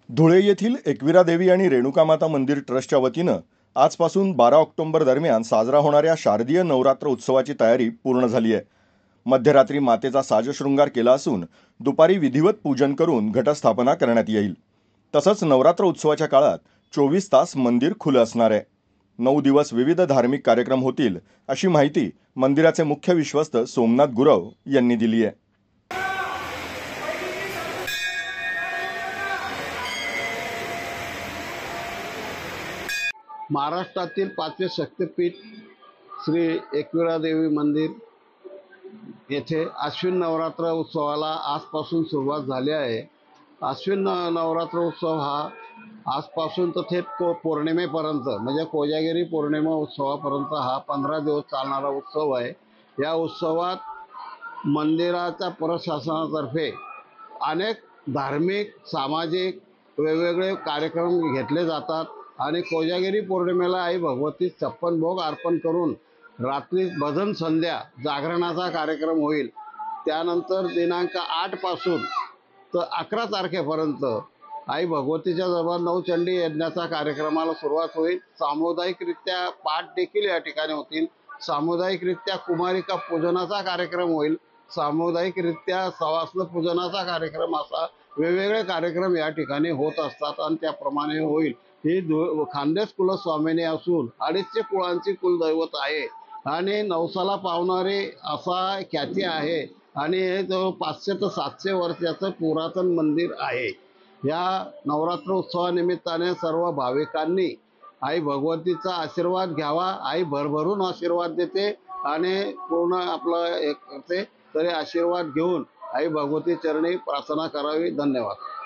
धुळे येथील एकविरा देवी आणि रेणुकामाता मंदिर ट्रस्टच्या वतीनं आजपासून 12 ऑक्टोबर दरम्यान साजरा होणाऱ्या शारदीय नवरात्र उत्सवाची तयारी पूर्ण झाली आहे. मध्यरात्री मातेचा साजशृंगार केला असून दुपारी विधिवत पूजन करून घटस्थापना करण्यात येईल. तसंच नवरात्र उत्सवाच्या काळात 24 तास मंदिर खुलं असणार आहे. 9 दिवस विविध धार्मिक कार्यक्रम होतील, अशी माहिती मंदिराचे मुख्य विश्वस्त सोमनाथ गुरव यांनी दिली आहे. महाराष्ट्रातील 5वे शक्तिपीठ श्री एकविरा देवी मंदिर येथे अश्विन नवरात्र उत्सवाला आजपासून सुरुवात झाली आहे. अश्विन नवरात्र उत्सव हा आजपासून तर थेट पौर्णिमेपर्यंत म्हणजे कोजागिरी पौर्णिमा उत्सवापर्यंत हा 15 दिवस चालणारा उत्सव आहे. या उत्सवात मंदिराच्या प्रशासनातर्फे अनेक धार्मिक सामाजिक वेगवेगळे कार्यक्रम घेतले जातात आणि कोजागिरी पौर्णिमेला आई भगवती 56 भोग अर्पण करून रात्री भजन संध्या जागरणाचा कार्यक्रम होईल. त्यानंतर दिनांक 8 पासून तर 11 तारखेपर्यंत आई भगवतीच्या दरबार नवचंडी यज्ञाचा कार्यक्रमाला सुरुवात होईल. सामुदायिकरित्या पाठ देखील या ठिकाणी होतील. सामुदायिकरित्या कुमारिका पूजनाचा कार्यक्रम होईल. सामुदायिकरित्या सवासण पूजनाचा कार्यक्रम असा वेगवेगळे कार्यक्रम या ठिकाणी होत असतात आणि त्याप्रमाणे होईल. ही खानदेश कुलस्वामिनी असून 250 कुळांची कुलदैवत आहे आणि नवसाला पावणारे असा ख्याती आहे आणि हे जवळ 500 ते 700 वर्षाचं पुरातन मंदिर आहे. या नवरात्र उत्सवानिमित्ताने सर्व भाविकांनी आई भगवतीचा आशीर्वाद घ्यावा. आई भरभरून आशीर्वाद देते आणि पूर्ण आपलं एक करते. तरी आशीर्वाद घेऊन आई भगवती चरणी प्रार्थना करावी. धन्यवाद.